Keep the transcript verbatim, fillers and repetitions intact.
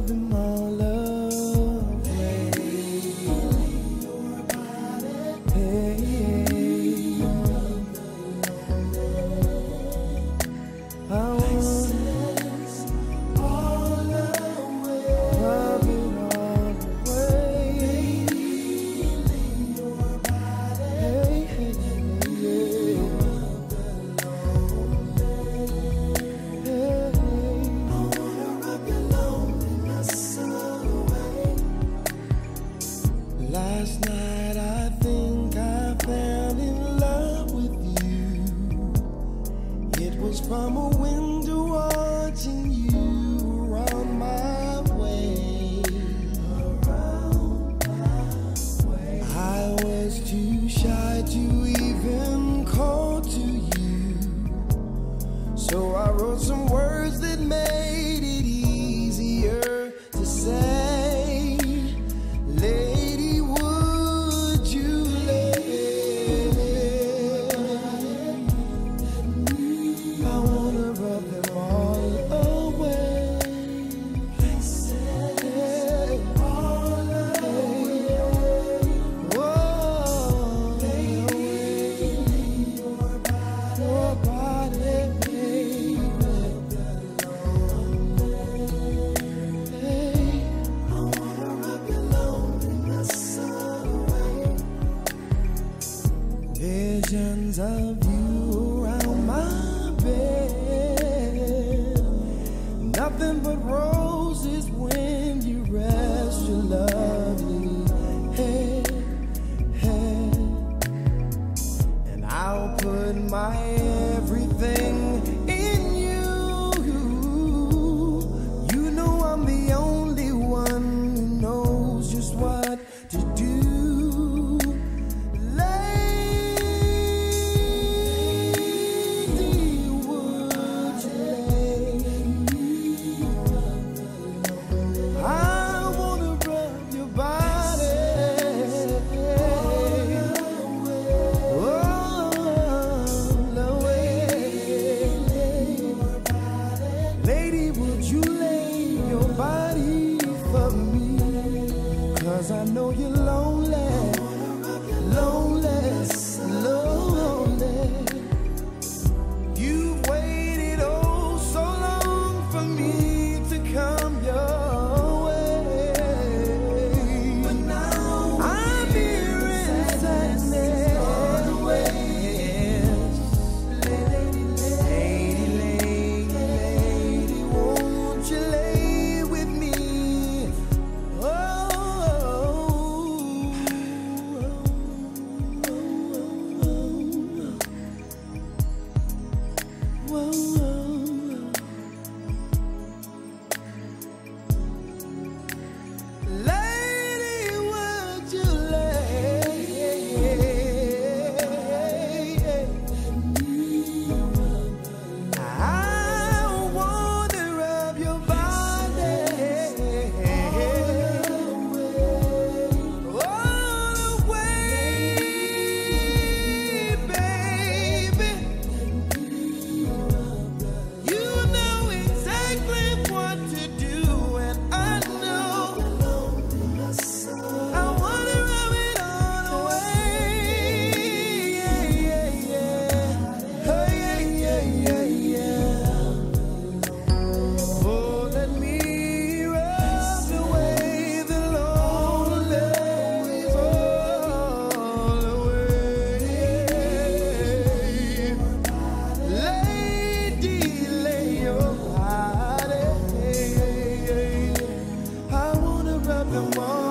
rub them all away. Hey, I wanna all away, rub it all away. Your body, hey, hey, yeah. Last night I think I fell in love with you. It was from a window watching you around my way. Around my way. I was too shy to even call to you, so I wrote some words that made it easier to say. Lady, would you lay? I wanna rub them all away. All away. Whoa, your body, your body, baby. Visions of you around my bed, nothing but roses when you rest your lovely head, head. And I'll put my everything in you. You know I'm the only one who knows just what to do. Cause I know you're lonely, lonely, lonely. You've waited oh so long for me to come your way. But now I'm here in sadness. Lady, lady, lady, lady, won't you lay with me? Oh, the one.